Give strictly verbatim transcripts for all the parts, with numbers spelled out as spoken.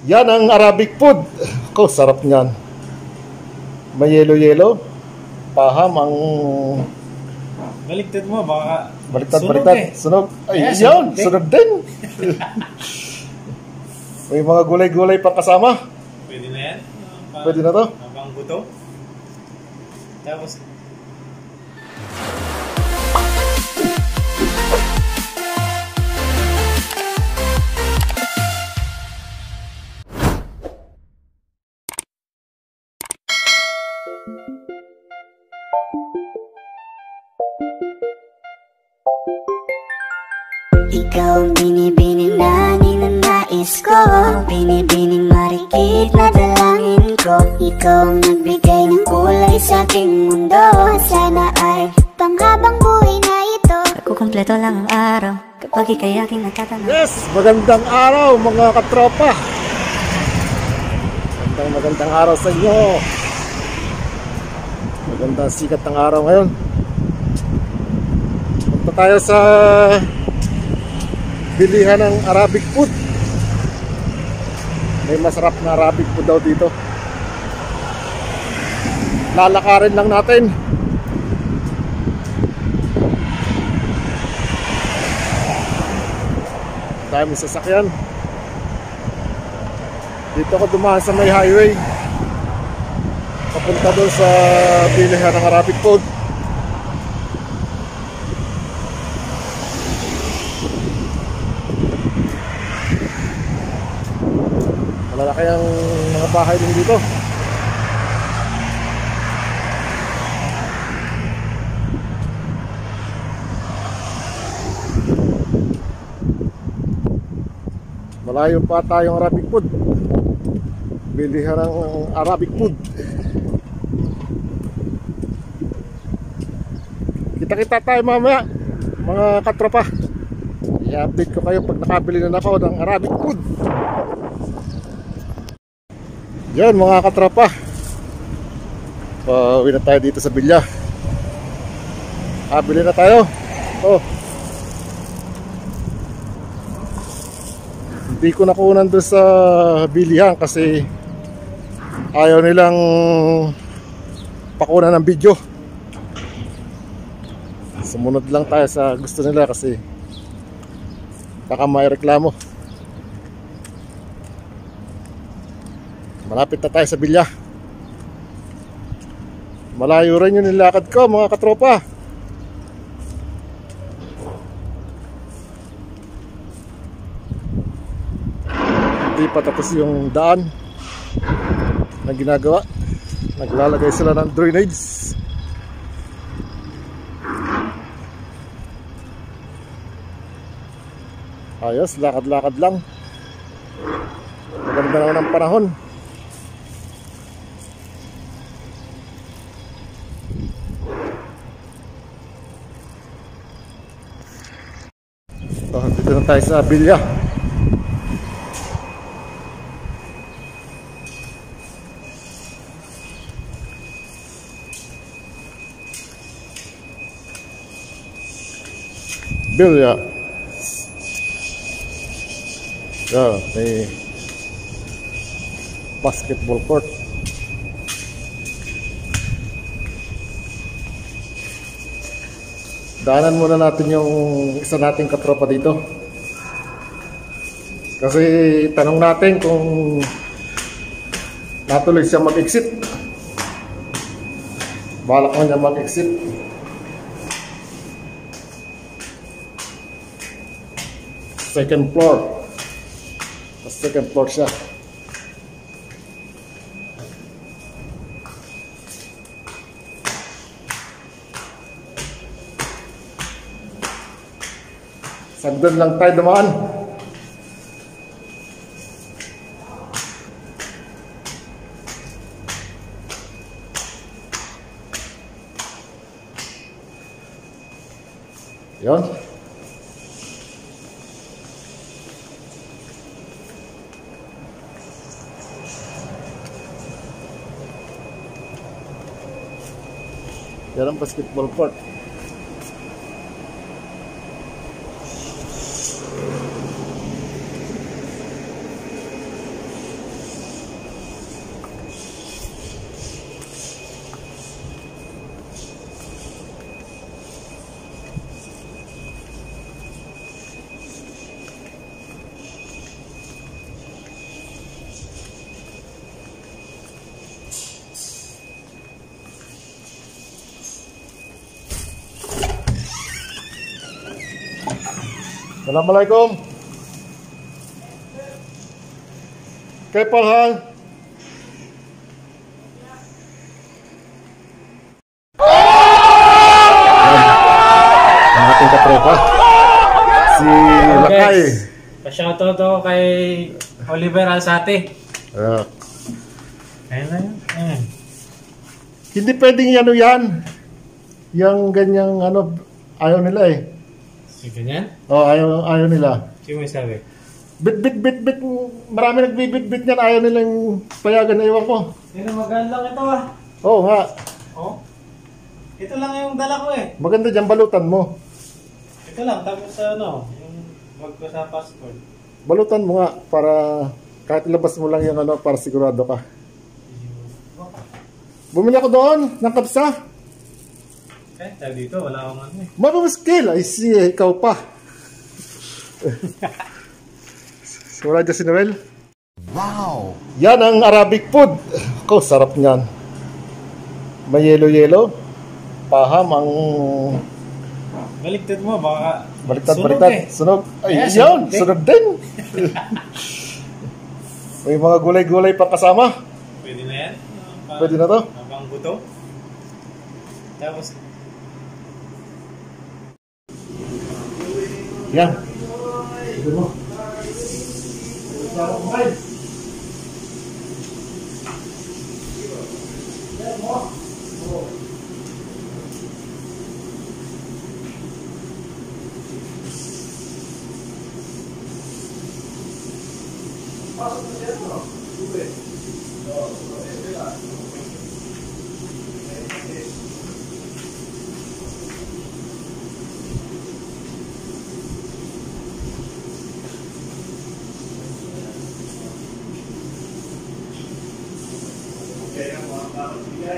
Yan ang Arabic food. Ko, sarap niyan. May yelo-yelo. Paham ang... Baliktad mo, baka... Baliktad, sunog baliktad. Eh. Sunog. Ay, yeah, yan. Sunog, sunog din. May mga gulay-gulay pang kasama. Pwede na yan. Uh, Pwede na to. Mabang gutom. Tapos... Ikaw ang binibining na ninanais ko, binibining marikit na dalangin ko. Ikaw ang nagbigay ng kulay sa aking mundo. Sana ay panghabang buhay na ito. Kukumpleto lang ang araw kapag ika'y aking natatanong. Yes! Magandang araw mga katropa. Magandang magandang araw sa inyo. Magandang sikat ng araw ngayon. Punta tayo sa bilihan ng Arabic food. May masarap na Arabic food daw dito. Lalakarin lang natin. Daming sasakyan. Dito ako dumaan sa may highway papunta doon sa bilihan ng Arabic food. Malalaki ang mga bahay din dito. Malayo pa tayong Arabic food. Bilihan ng Arabic food. Kita-kita tayo mamaya mga katropa. I-update ko kayo pag nakabili na ako ng Arabic food. Yan mga katropa, pauwi na tayo dito sa bilya. Kabili na tayo. Oh. Hindi ko nakunan doon sa bilihan kasi ayaw nilang pakunan ng video. Sumunod lang tayo sa gusto nila kasi baka may reklamo. Malapit na tayo sa bilya. Malayo rin yung nilakad ko mga katropa. Hindi pa tapos yung daan na ginagawa. Naglalagay sila ng drainage. Ayos, lakad-lakad lang. Maganda naman ang panahon. So, dito na tayo sa bilya. Bilya. So, may basketball court. Daanan muna natin yung isa nating katropa dito. Kasi tanong natin kung natuloy siya mag-exit. Balak mo niya mag-exit. Second floor. Second floor siya. Sagdan lang tayo dumaan. Yan. Yan ang basketball court. Assalamualaikum. Kay Paul Hal. Ang ating katropa. Si Lakay. Pa-shoutout ako kay Oliver Alsate. Uh, Ayun na yun. Ayun. Hindi pwedeng ano yan. Yung ganyang ano, ayaw nila eh. Si ganyan? Oh, ayaw, ayaw nila. Sino may sabi? Bit, bit, bit, bit. Marami nagbibit-bit niyan. Ayaw nilang payagan na iwan ko. Hindi na maganda lang ito ah. Oo nga. Oh? Ito lang yung dala ko eh. Maganda dyan, balutan mo. Ito lang, tapos ano, yung wag ko sa passport. Balutan mo nga para kahit ilabas mo lang yung ano para sigurado ka. Bumili ako doon ng kapsa. Eh, tayo dito, wala akong ano eh. Mabumiskil. Ay siya, ikaw pa. Wala dyan si Noel. Wow! Yan ang Arabic food. Ako, sarap niyan. May yelo-yelo. Paham ang... Baliktad mo, baka... Baliktad, sunog baliktad. eh. Sunog. Ay, Kaya, yun. sunog eh. Sunog din. May mga gulay-gulay pa kasama. Pwede na yan? Pa, Pwede na to. Habang gutom. Tapos... Yan. Ito mo. Sarap kumain. Yan mo. Oo. Pasok na siya ito. Ube. Oo. Ube lang. Kaya mga dapat bigay.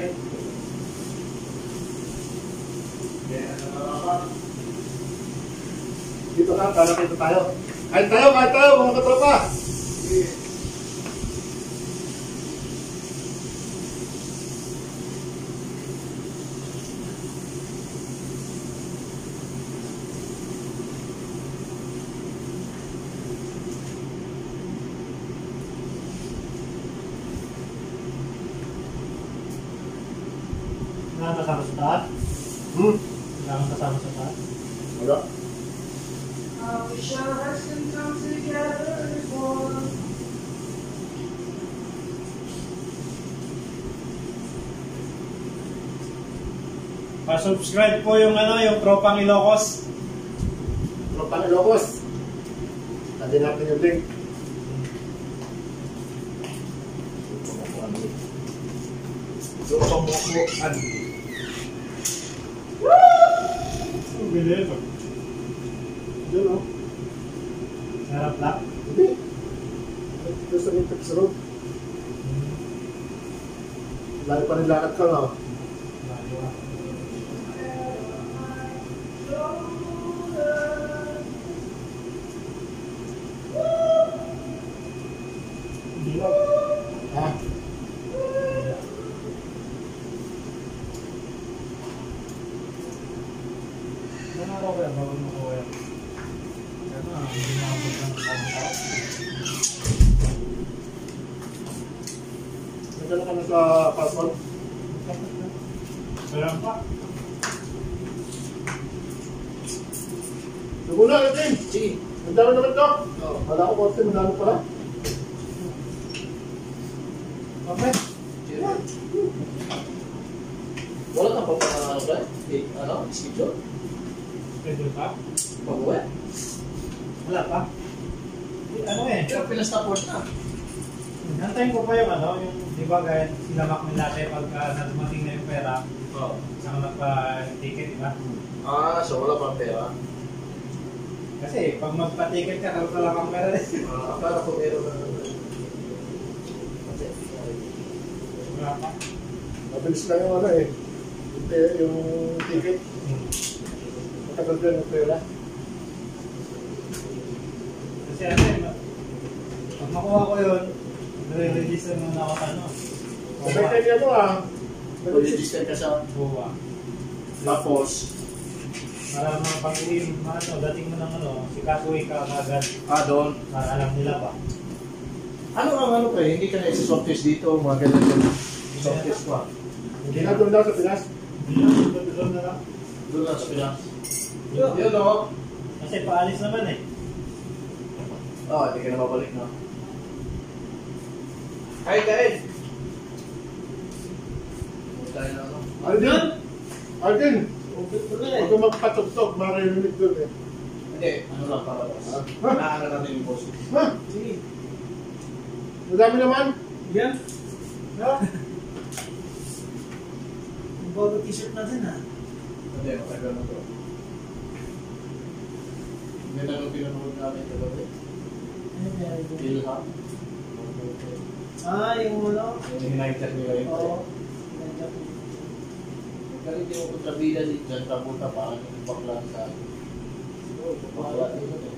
Kaya nangarapan. Dito ka, kala dito tayo. Kain tayo, kain tayo mga katropa. Sige. Wala kang kasama sa taat? Hmm? Wala kang kasama sa taat? Wala. Pa-subscribe po yung ano, yung Tropang Ilocos. Tropang Ilocos. Tandin natin yung link. Tropang Mukuan. Ang bilis. Diyan o. Sarap lang. Hindi. Ito sa yung text road. Lalo pa rin lakad ka no? Ha? Ano ako kaya? Bawal mo ko kaya? Ano? Hindi nakabot ng pagkakao. Nagdala ka na sa password? Sarap pa. Nagula natin! Sige. Ang dami naman to? Oo. Wala ko bote, ang dami pala. Okay. Wala kang pang ano ba? Eh, ano? Schedule? Schedule pa? Pag-uwi? Wala pa. Eh, Ano eh? Pero pilas na port na. Nantayin ko pa yung ano, yung di ba gaya sinamak nila tayo pagka nadumating na yung pera, Oo. saan nagpa-ticket, di ba? Ah, so wala pang pera. Kasi pag magpa-ticket ka, tapos wala kang pera din. Ah, para kung meron na. Wala pa. Mabilis lang yung ano eh. Yung, yung ticket. Matagal din yung pera. Kasi ano eh, ma- pag makuha ko yun, nare-register muna ako sa ano. Sabay kayo ano ah. Register ka sa Buwa. tapos Para mga pag-uwi, ano, dating mo ng ano, si Kasuwi ka agad. Ah, doon. Para alam nila pa. Ano ang ano pa eh? Hindi ka na isa-soft test dito, mga ganun yung soft test ko ah. Hindi na doon daw sa Pinas? Doon doon na lang. Doon lang sa Pinas. Yun. Yun o. Kasi paalis naman eh. Oo, hindi ka na mabalik na. Kain, kain! Kain na ako. Alvin! Alvin! Huwag Huwag ka magpatugtog, maririnig doon eh. Hindi, ano lang palabas. Ha? Nakakala natin yung boss. Ha? Sige. Madami naman. Yan. No? Ang bago t-shirt natin ha. Hindi, matagal na to. Hindi na nung pinanood namin ito ba? Ilham. Ah, yung ano? Yung hinighter nila yun. Oo. Galing yung kontrabida dyan, kapunta pa, yung bakla sa akin. Bakla din ito.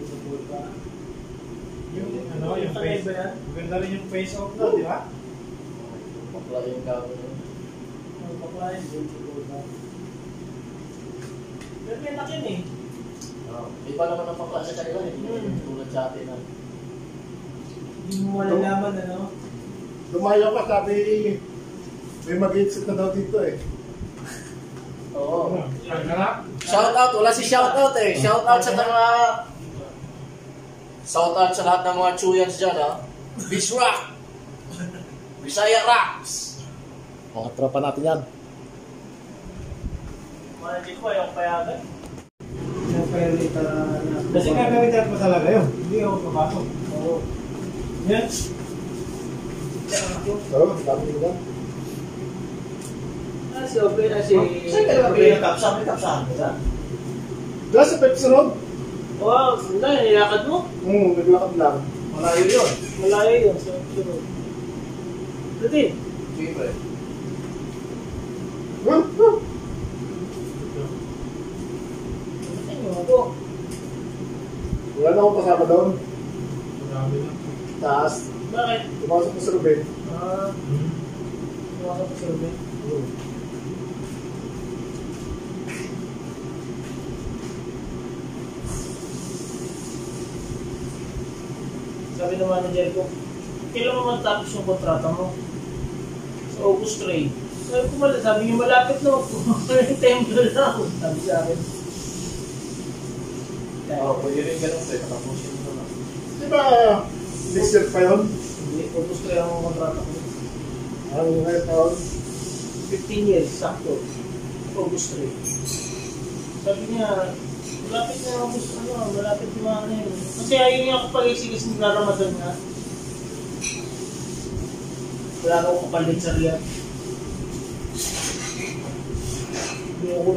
Yung ano, yung face. Maganda rin yung face off na, di ba? Bakla yung kapo nyo. Ang bakla yun. Pero may laki eh. Iba naman ang bakla sa kanila eh. Tulad sa atin na. Hindi mo malalaman ano. Lumayo ka, sabi may mag-exit na daw dito eh. Oo. Shout Shout out, wala si shout out eh. Shout out sa mga Shout out sa lahat ng mga chuyans dyan ha. Beach Rock! Bisaya Rocks! Mga tropa natin yan. Malaki ko yung payagan. Yung payalita na... Kasi gagamitan ko talaga yun. Hindi ako papasok. Oo. Yan. Oo, dami nila. Ah, si Ope na si... Saan ka nabili ng kapsa? May kapsahan ka dyan? Dala sa Pepsi Road? Wow, hindi. Nilakad mo? Hmm, naglakad lang. Malayo yun. Malayo yun. So, sunod. Dati. Siyempre. Huh? Huh? Ano ako? Wala na akong kasama doon. Marami na. Taas. Bakit? Tumasok ko sa Ruben. Ah, tumakap ko sa Ruben. Hmm. Sabi ng manager ko, kailan mo matapos yung kontrata mo? Sa August trade. Sabi ko, mal- sabi niyo malapit na ako. Temple na ako. Sabi sa akin. Oo, pwede rin ganun sa'yo. Katapusin mo na. Di ba, next year pa yun? Hindi, August trade ang kontrata ko. Ang ngayon taon? fifteen years, sakto. August trade. Sabi niya, malapit na August, ano, malapit na ano yun. Kasi ayaw niya ako pag-isigas ng Ramadan nga. Wala na akong kapalit sa riyan. Hindi ako.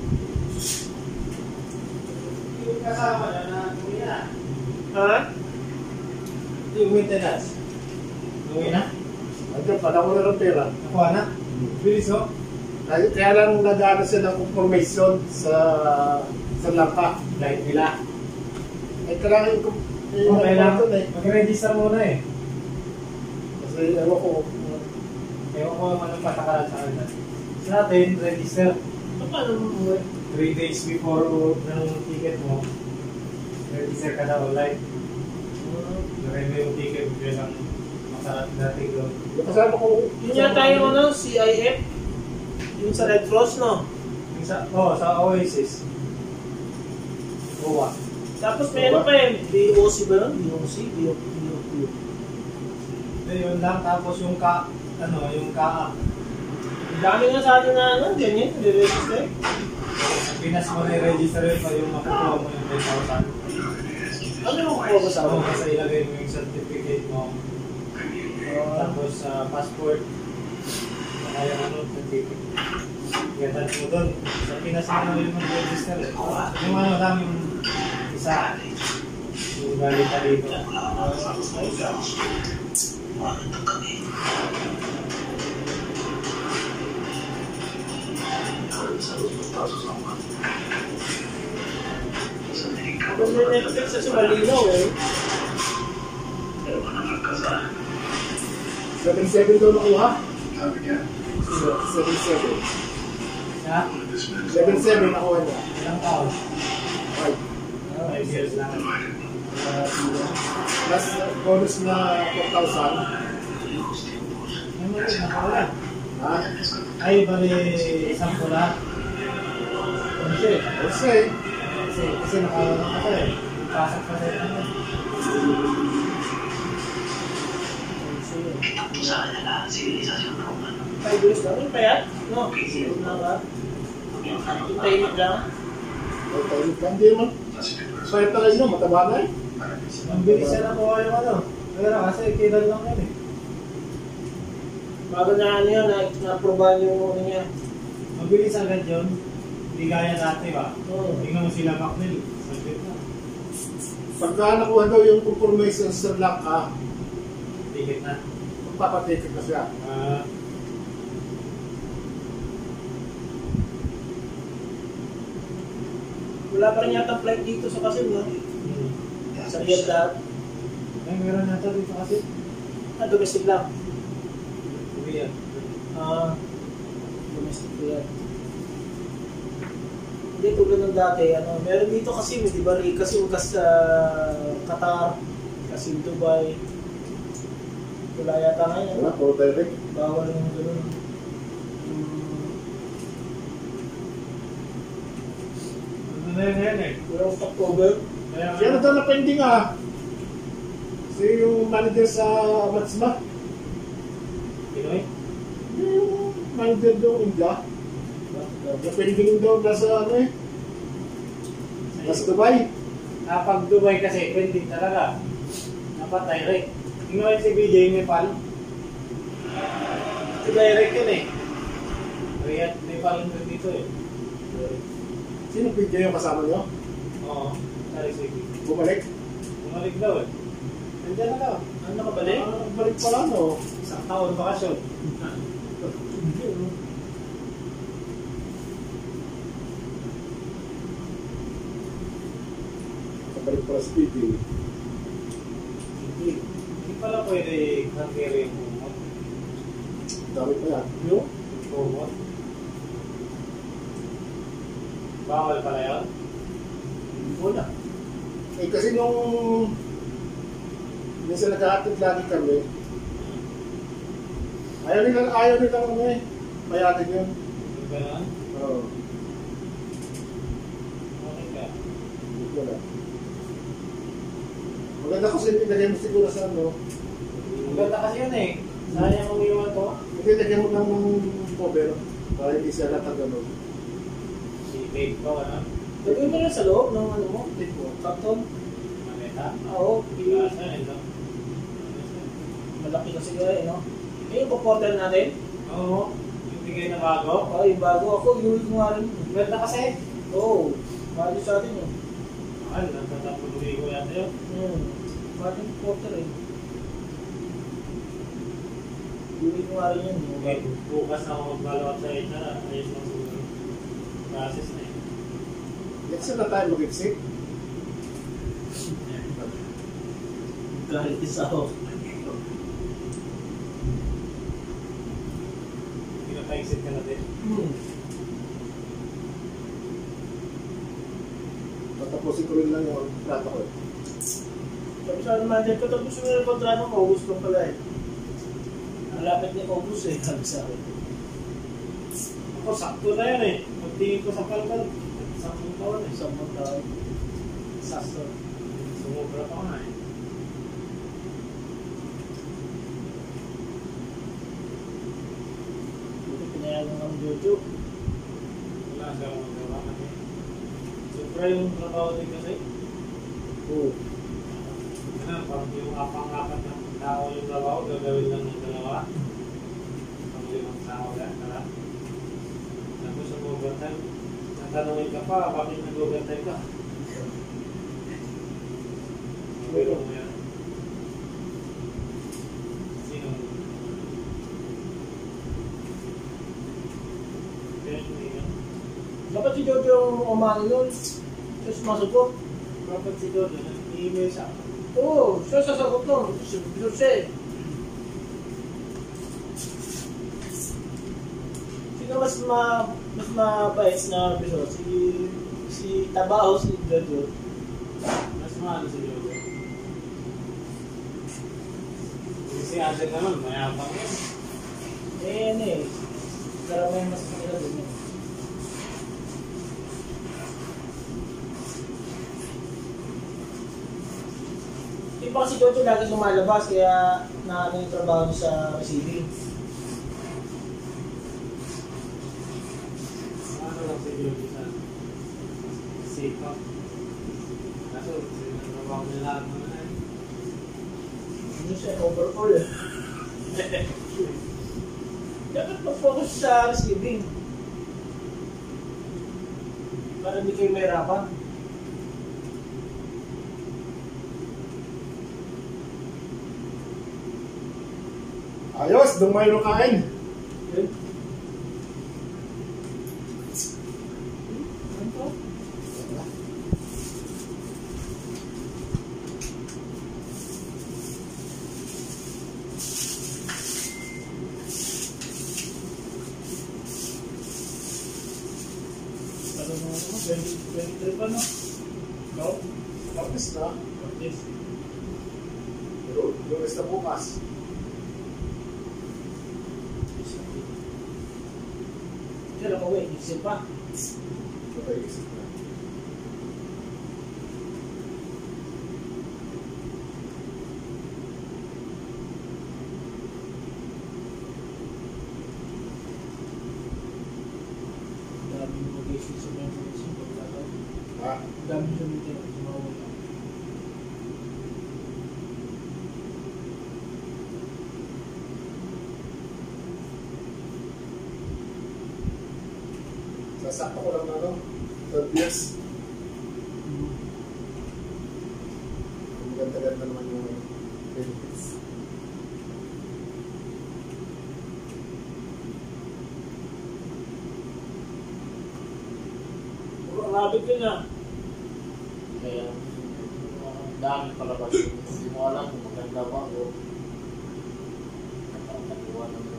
Yung kasama na na gawin na. Ha? Yung maintenance. Gawin na? Andiyan, pala ko na ng pera. Nakuha na? Bilis o? Kaya, kaya lang nag-ano siya ng confirmation sa sa langka. Light nila. Eh, kailangan ko Oh, kailangan ito eh. mag-register muna eh. Kasi ewan ko. Ewan ko anong patakaran sa kanila. Sa atin, register. Paano mo? Three days before ng ticket mo, register ka na online. Lagay mo yung ticket bilang masarap natin doon. Kasama ko. Yun yata yung ano, C I F? Yung sa Red Cross, no? Yung sa, oh, sa Oasis. Goa. Tapos may ano pa eh, B O C ba yun? B O C? B O Q? Then yun lang, tapos yung ka, ano, yung ka Ang dami nga sa atin na ano, ganyan, nire-register. Pinas mo na i-register yun pa yung makukuha mo yung ten thousand. Ano yung kukuha ko sa So, ako? kasi ilagay mo yung certificate mo. Tapos sa passport. Saka yung ano, certificate. Ganyan mo doon. Sa Pinas mo na yung mag-register. eh. Yung ano lang yung isa. Yung galing pa dito. Kung may Netflix sa Malinaw eh. seven seven daw nakuha? seven seven. Ha? seven seven nakuha niya. Ilang taon? Five. Five years lang. Plus bonus na four thousand. Ay, mali, nakawala. Ha? Ay, bali, sampo lahat. Kasi, Kasi, kasi, kasi nakawala ka eh. Pasok pa rin ano. Five years lang. Yung payat? No? Yung naka? Yung tahimik lang? may tayo lang din mo. Kaya talaga yun, mataba na eh. Ang bilis siya nakuha yung ano. Pero kasi kailan lang yan eh. Bago na ano yun, na- na-aprobahan yung ano niya. Mabilis agad yun. Hindi gaya dati ba? Oo. Tingnan mo sila Macnil. Saglit na. Pagka nakuha daw yung confirmation sa lock ka, Ticket na. magpapatikit na siya. Ah, Wala pa rin yata flight dito sa Kasim, no? hmm. Sa Riyadh lahat. Ay, meron nata dito kasi. Ah, domestic lang. Uwi yan. Ah, domestic ko yan. Hindi tulad ng dati, ano, meron dito kasi, di ba, kasi ugas sa Qatar, kasi Dubai. Wala yata ngayon, Wala, puro direct. bawal yung gano'n. Hmm, Ano na yun yan eh? walang stopover. Kaya Kaya na daw na pending ah. Kasi yung manager sa Matsma, Pinoy? yung manager daw India, na pending daw nasa ano eh, nasa Dubai. Ah, pag Dubai kasi, pending talaga. Napatay rin. Tingnan mo yung si B J Nepal. Ito direct yun eh. Riyadh, Nepal yung dito eh. Sino video yung kasama nyo? Oo. Sorry, sige. Bumalik? Bumalik daw eh. Nandiyan na daw. Ano ka ba, Ah, balik pala no. Isang taon bakasyon. Balik pala sa P T. Hindi. Hindi pala pwede hangere yung bumot. Dami pa yan. Yung? Bumot. Bawal pala yun? Hindi ko na. Eh kasi nung minsan naghahatid lagi kami, ayaw nila, ayaw nila ano eh, bayatin yun. Yung gano'n? Oo. Okay ka. Hindi ko na. Maganda kasi nilagay mo siguro sa ano, Ang ganda kasi yun eh. Sayang umiwan to. hindi nilagay mo lang ng cover para hindi siya latag ano. Si Dave ko, ano? Lagay mo lang sa loob ng ano mo, dito mo, karton. Maneta. Oo, Bigasa eh, no? malaki kasi kaya, eh, no? Eh, yung pa-portal natin, Oo. Yung bigay na bago. oh, yung bago ako, yung ko nga rin. Ang ganda kasi. Oo, mahal yun sa atin yun. Mahal, nagtatapuluwi ko yata yun. Hmm, mahal yung portal eh. Yung ko nga rin yun. yung Okay, bago. bukas na ako magbalawat sa H R. Ayos lang siguro. Process na eh. Next na tayo mag-exit. Kahit isa ako. Pinapa-exit ka na din. Hmm. Tatapusin ko rin lang yung plata ko. Sabi sa manager ko, tapos yung yung kontrata ko, August pa pala eh. Malapit niya August eh, sabi sa akin. Ako, sakto na yun eh. Pagtingin ko sa kalkal, sampung taon eh. Isang mga tao. Sakto. Sumubra pa nga eh. Buti pinayagan ng Jojo. Wala siya akong magawa kasi. Sobra yung trabaho din kasi. Oo. Ano, parang yung apang-apat ng tao yung trabaho, gagawin lang ng dalawa. Pang limang tao lang, tara. Tapos sa overtime, natanungin ka pa, bakit nag-overtime ka? Pero mo yan. Sino? Kaya yun. Dapat si Jojo yung umano nun. Tapos masugot. Dapat si Dodo, nag-email sa akin. Oo, siya sasagot nun. Si Jose. Sino mas ma mas mabait na episode. Si, si Tabaho, si Jojo. Mas mahal si Jojo. Si Adel naman, mayabang yun. Eh, ano eh. Karamay mas kanila din yun. Di ba kasi Jojo lagi lumalabas kaya na ano yung trabaho niya sa receiving. Ano lang si Jojo sa sikap. Kaso, sinatrabaho niya lahat naman eh. Ano siya, overall eh. Dapat mag-focus sa receiving. Para hindi kayo mahirapan. Ayos, dumay nung kain. Okay. Ano to? Ano mo ano? twenty-three pa no? No? Tapos na. Yes. Pero, lunes na bukas. Kaya lang away, isip pa. Okay, isip na. Daming motivation sa mga sa pagkakaw. Ha? Daming gamitin sa mga wala. Sasakto ko lang na ano, twelve years. Ang ganda-ganda naman yung benefits. Puro rabbit yun ah. Kaya, ang dami palabas. Hindi mo alam kung maganda ba o nakakatuwa naman.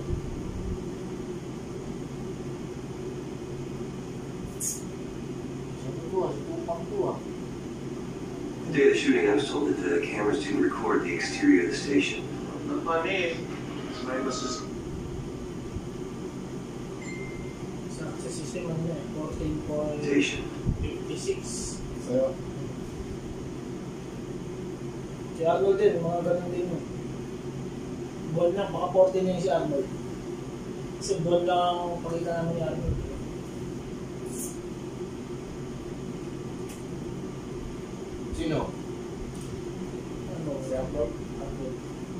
Sabi ko, ang kupang to ah. The day of the shooting, I was told that the cameras didn't record the exterior of the station. Money, may masus... Sa, sa system ano eh, fourteen point Station. five six. Sa'yo. Si Arnold din, mga ganun din mo. Buwan lang, baka fourteen na yun si Arnold. Kasi buwan lang ang pakita namin ni Arnold. Sino? Ano, Si Arnold. Arnold.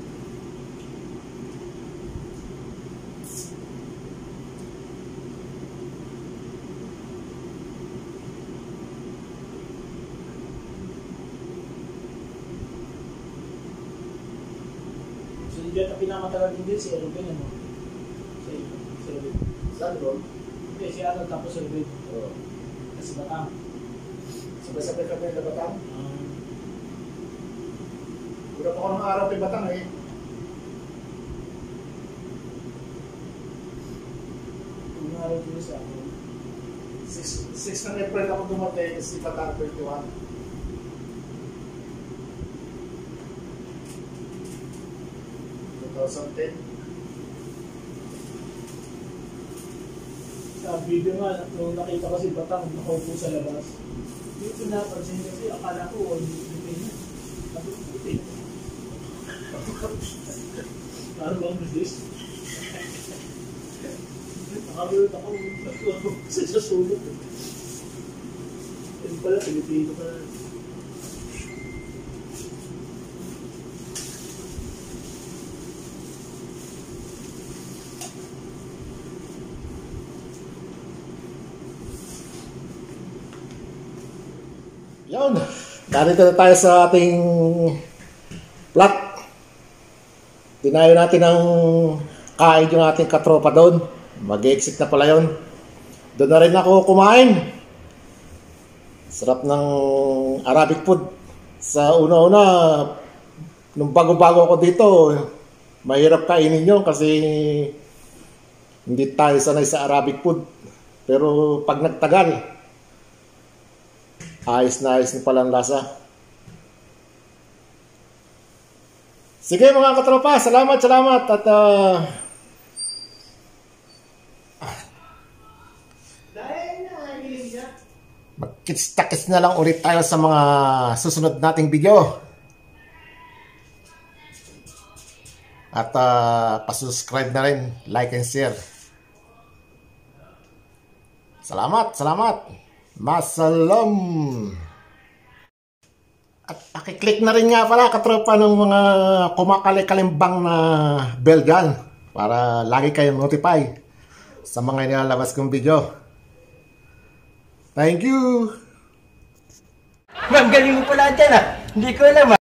So, dyan ang pinakamatagal din din si Erwin, ano? Si, si Erwin. Saan doon? Hindi, si Arnold tapos si Erwin. Oo. Kasi Batang. Sabay-sabay kami na Batang. Um, Wala pa ako ng araw kay Batang eh. Kung nga rin din sa akin. six ng April ako dumating, si Batang twenty-one. twenty ten. Sa video nga, nung nakita ko si Batang, nakaupo sa labas. Hindi ko napansin kasi akala ko, hindi ko na. Sabi ko, puti. Parang bang resist? Nakabalot ako, ako sa sulot. Yan pala, Pilipino pala. Yun. Narito na tayo sa ating plot. Dinayo natin ang kain yung ating katropa doon. Mag-exit na pala yun. Doon na rin ako kumain. Sarap ng Arabic food. Sa una-una, nung bago-bago ako dito, mahirap kainin yun kasi hindi tayo sanay sa Arabic food. Pero pag nagtagal, ayos na ayos na pala ang lasa. Sige mga katropa, salamat, salamat. At uh, magkits-takits na lang ulit tayo sa mga susunod nating video. At uh, pasubscribe na rin, like and share. Salamat, salamat. Masalam. At pakiclick na rin nga pala katropa ng mga kumakali-kalimbang na bell dyan para lagi kayong notify sa mga nilalabas kong video. Thank you! Ma'am, galing mo pala dyan ah. Hindi ko alam ah.